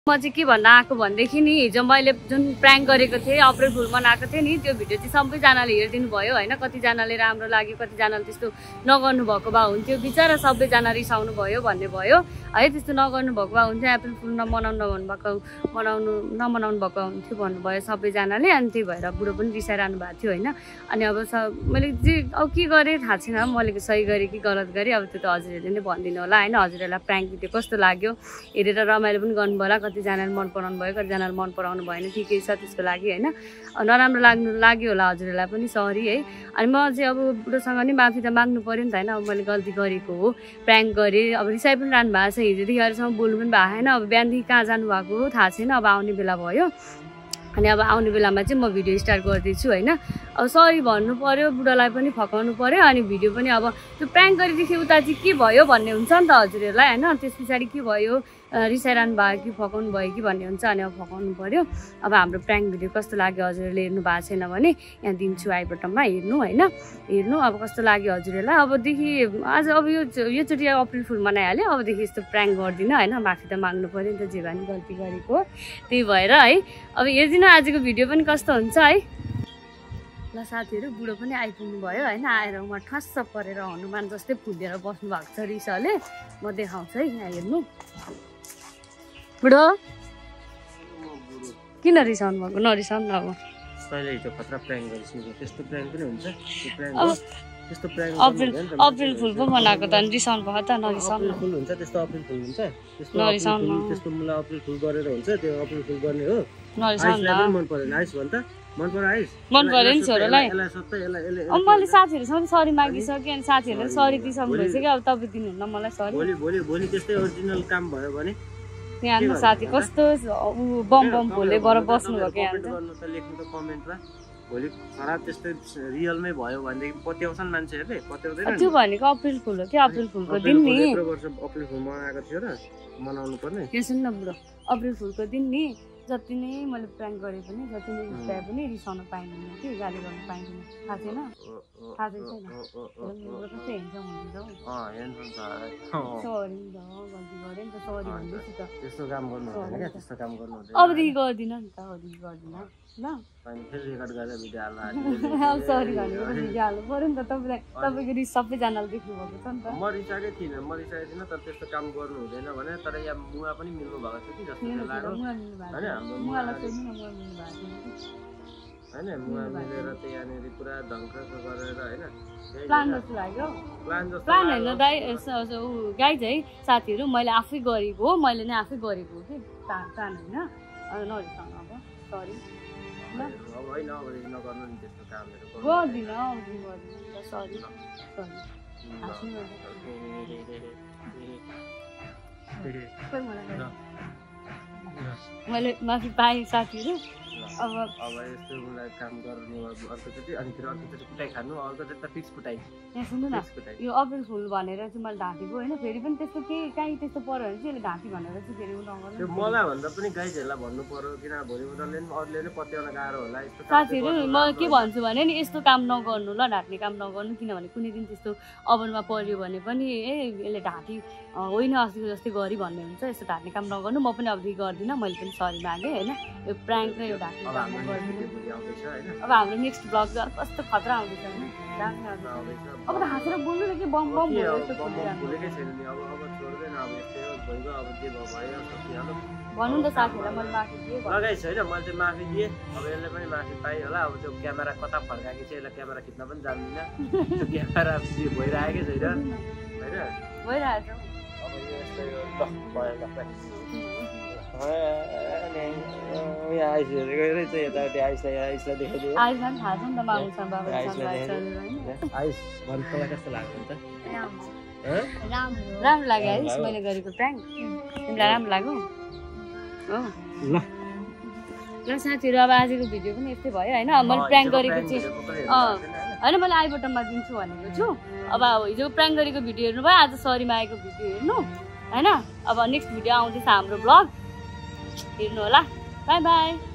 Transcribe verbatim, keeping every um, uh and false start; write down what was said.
म चाहिँ के भन्न आएको भन्देखि नि हिजो मैले जुन प्र्याङ्क गरेको थिएँ अप्रिल फुल मनाएको थिएँ नि त्यो भिडियो चाहिँ सबैजनाले हेरिदिनु भयो होइन। कतिजनाले राम्रो लाग्यो कतिजनाले त्यस्तो नगर्नु भएको भए हुन्थ्यो बिचरा सबैजना रिसाउनु भयो भन्ने भयो है। त्यस्तो नगर्नु भएको भए हुन्थ्यो अप्रिल फुल नमनाउनु भन्नुभएको मनाउनु नमनाउनु भएको हुन्थ्यो भन्नुभयो सबैजनाले। अनि त्यही भएर बुढो पनि रिसाइरहनु भएको थियो होइन। अनि अब सब मैले जे अब के गरेँ थाहा छैन मैले सही गरेँ कि गलत गरेँ अब त्यो त हजुरहरूले नै भनिदिनु होला होइन। हजुरहरूलाई प्र्याङ्क भिडियो कस्तो लाग्यो हेरेर रमाइलो पनि गर्नुभयो होला। कतिजनाले मन पराउनु भयो कतिजनाले मन पराउनु भएन ठिकै छ त्यसको लागि होइन। नराम्रो लाग्नु लाग्यो होला हजुरहरूलाई पनि सरी है। अनि म चाहिँ अब बुढोसँग नि माफी त माग्नु पऱ्यो नि त होइन। अब मैले गल्ती गरेको हो प्र्याङ्क गरेँ अब रिसाइ पनि रहनु भएको छ हिजोदेखि अहिलेसम्म बोल्नु पनि भएको छैन। अब बिहानदेखि कहाँ जानुभएको हो थाहा छैन अब आउने बेला भयो। अनि अब आउने बेलामा चाहिँ म भिडियो स्टार्ट गर्दैछु होइन। अब सरी भन्नु पऱ्यो बुढोलाई पनि फकाउनु पऱ्यो अनि भिडियो पनि अब त्यो प्र्याङ्क गरेदेखि उता चाहिँ के भयो भन्ने हुन्छ नि त हजुरहरूलाई होइन। त्यस पछाडि के भयो रिसाइरहनु भयो कि फकाउनु भयो कि भन्ने हुन्छ अनि अब फकाउनु पऱ्यो। अब हाम्रो प्र्याङ्क भिडियो कस्तो लाग्यो हजुरहरूले हेर्नु भएको छैन भने यहाँ दिन्छु आई बटनमा हेर्नु होइन। हेर्नु अब कस्तो लाग्यो हजुरहरूलाई। अबदेखि आज अब यो योचोटि अप्रिल फुल मनाइहाल्यो अबदेखि यस्तो प्र्याङ्क गर्दिनँ होइन। माफी त माग्नु पऱ्यो नि त जे भए पनि गल्ती गरेको त्यही भएर है। अब हेरिदिनु आजको भिडियो पनि कस्तो हुन्छ है। ल साथीहरू बुढो पनि आइपुग्नु भयो होइन। आएर उहाँ ठस्स परेर हनुमान जस्तै फुलेर बस्नु भएको छ रिसले। म देखाउँछु है यहाँ हेर्नु। बुढो किन रिसाउनु भएको नरिसाउनु न अब तैँले हिजो खतरा प्र्याङ्क गरिस् त्यस्तो प्र्याङ्क पनि हुन्छ त्यस्तो प्र्याङ्क अप्रिल अप्रिल फुल पो मनाएको त अनि रिसाउनु भएको त नरिसाउनु अप्रिल फुल हुन्छ त्यस्तो अप्रिल फुल हुन्छ त्यस्तो नरिसाउनु त्यस्तो मलाई अप्रिल फुल गरेर हुन्छ त्यो अप्रिल फुल गर्ने हो। नरिसाउनु मन परेन आइस भन् त मन पर्यो आइस मन पर्यो नि छोरोलाई। यसलाई सबै यसलाई यसले अब मैले साथीहरूसँग सरी मागिसकेँ अनि साथीहरूले सरी दिइसक्नु भइसक्यो अब तपाईँ दिनुहुन्न मलाई सरी। भोलि भोलि भोलि त्यस्तै ओरिजिनल काम भयो भने यहाँ साथी कस्तो ऊ बम बम भोले बर बस्नु भएको यहाँ गर्नु त लेख्नु त कमेन्टमा भोलि खराब त्यस्तै रियलमै भयो भनेदेखि पत्याउँछन् मान्छेहरूले पत्याउँदैन। त्यो भनेको अप्रिल फुल हो कि अप्रिल फुलको दिन नि यत्रो वर्ष अप्रिल फुल मनाएको थियो र मनाउनु पर्ने। यो सुन्नु न बुढो अप्रिल फुलको दिन नि जति नै मैले प्र्याङ्क गरे पनि जति नै रिसाए पनि रिसाउन पाइँदैन कि गाली गर्न पाइँदैन थाहा छैन थाहा छैन कस्तो हेर्छौँ हुन्छ सरी नि त गल्ती गरेँ नि त सरी भन्दैछु त त्यस्तो काम गर्नु हुँदैन क्या त्यस्तो काम गर्नु हुँदैन। अबदेखि गर्दिनँ नि त अबदेखि गर्दिनँ ल फेरि रेकर्ड गरेर भिडियो हाल्नु अब सरी भनेको भिडियो हाल्नु पऱ्यो नि त तपाईँलाई तपाईँको रिस सबैजनाले देख्नु भएको छ नि त। म रिसाएकै थिइनँ म रिसाएकै थिइनँ तर त्यस्तो काम गर्नु हुँदैन भने तर यहाँ मुवा पनि मिल्नु भएको थियो कि जस्तो लाग्यो होइन हाम्रो मुवा होइन मुवा मिलेर चाहिँ यहाँनिर पुरा ढङ्ग गरेर होइन प्लान जस्तो लाग्यो प्लान जस्तो प्लान होइन दाइ ऊ गाइज है साथीहरू मैले आफै गरेको हो मैले नै आफै गरेको हो कि प्लान प्लान होइन नरिसाउनु अब सरी ल अब होइन अबदेखि नगर्नु नि त्यस्तो कामहरू गर्दिनँ अबदेखि गर्दिनँ सरी सरी मैले माफी पाएँ साथीहरू। अब अब यस्तो मलाई काम गर्नु अर्कोचोटि अनि फेरि अर्कोचोटि कुटाइ खानु अर्कोचोटि त फिक्स कुटाइ। यहाँ सुन्नु न यो अप्रिल फुल भनेर चाहिँ मैले ढाँटेको होइन फेरि पनि त्यस्तो केही काहीँ त्यस्तो पऱ्यो भने चाहिँ ढाँटी भनेर चाहिँ फेरि नगर्नु। त्यो मलाई भन्दा पनि गाइजहरूलाई भन्नु पर्यो किन भोलि उनीहरूले पनि अरूले नै पत्याउन गाह्रो होला यस्तो। साथीहरू म के भन्छु भने नि यस्तो काम नगर्नु ल ढाँट्ने काम नगर्नु किनभने कुनै दिन त्यस्तो अभरमा पर्यो भने पनि ए यसले ढाँटी होइन अस्तिको जस्तै गरी भन्ने हुन्छ। यस्तो ढाँट्ने काम नगर्नु म पनि अबदेखि गर्दिनँ मैले पनि सरी मागेँ होइन। यो प्र्याङ्क र यो ढाँट्ने काम गर्दिनँ। अब हाम्रो नेक्स्ट ब्लग चाहिँ कस्तो खतरा आउँदैछ होइन अब त हाँसेर बोल्नु न कि बम बम भन्नु नि त साथीहरूलाई मैले माफी दिएँ लगाइस् होइन मैले चाहिँ माफी दिएँ अब यसले पनि माफी पाएँ होला। अब त्यो क्यामेरा कता फर्काएको चाहिँ यसलाई क्यामेरा खिच्न पनि जान्दिनँ त्यो क्यामेरा भइरहेकै छैन होइन भइरहेको अब यो यस्तो यहाँ आइसकेको रहेछ यताउति आइसलाई आइसलाई देखाइदियो आइसलाई थाहा छ नि त मामुसँग बाबा आइस भन्नु तँलाई कस्तो लाग्छ नि त राम्रो लाग्यो है मैले गरेको प्र्याङ्क तिमीलाई राम्रो लाग्यो हो ल ल साथीहरू अब आजको भिडियो पनि यस्तै भयो होइन। मैले प्र्याङ्क गरेको चाहिँ अँ होइन मैले आई बटनमा दिन्छु भनेको छु। अब हिजो प्र्याङ्क गरेको भिडियो हेर्नु भयो आज सरी मागेको भिडियो हेर्नु होइन। अब नेक्स्ट भिडियो आउँदैछ हाम्रो ब्लग हेर्नु होला। Bye by.